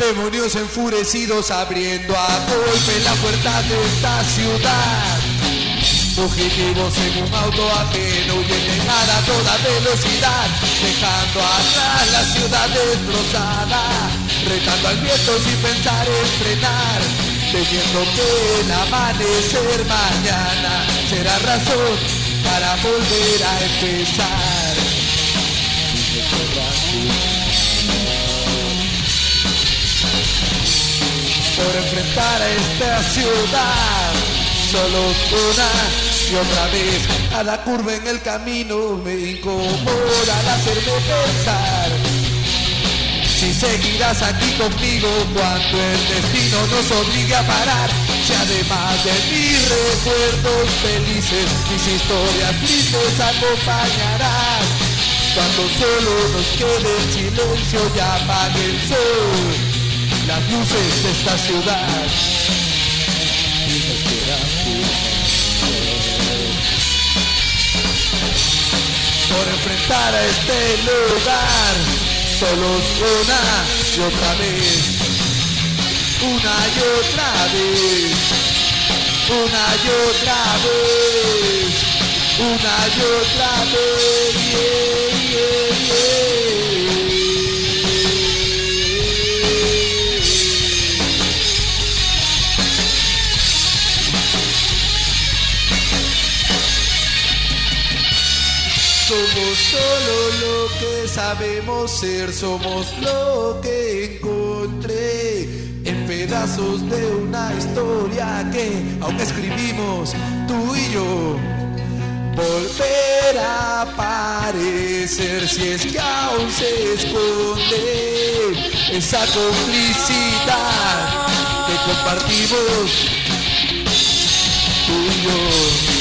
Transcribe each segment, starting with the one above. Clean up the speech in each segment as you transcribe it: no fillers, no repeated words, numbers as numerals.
demonios enfurecidos abriendo a golpe la puerta de esta ciudad. Fugitivos en un auto ajeno huyen llegar a toda velocidad, dejando atrás la ciudad destrozada, retando al viento sin pensar en frenar, temiendo que el amanecer mañana será razón para volver a empezar. Por enfrentar a esta ciudad, solos una y otra vez, cada curva en el camino me incomoda al hacerme pensar. Si seguirás aquí conmigo cuando el destino nos obligue a parar, si además de mis recuerdos felices, mis historias tristes acompañarás, cuando solo nos quede el silencio y apague el sol, las luces de esta ciudad. Por enfrentar a este lugar, solos una y otra vez, una y otra vez, una y otra vez, una y otra vez, yeah, yeah, yeah. Somos solo lo que sabemos ser, somos lo que encontré en pedazos de una historia que aún escribimos tú y yo. Volver a aparecer si es que aún se esconde esa complicidad que compartimos tú y yo.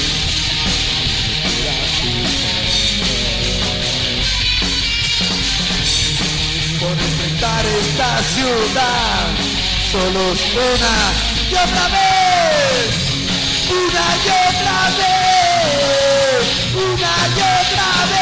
Por enfrentar esta ciudad, solos una y otra vez, una y otra vez, una y otra vez.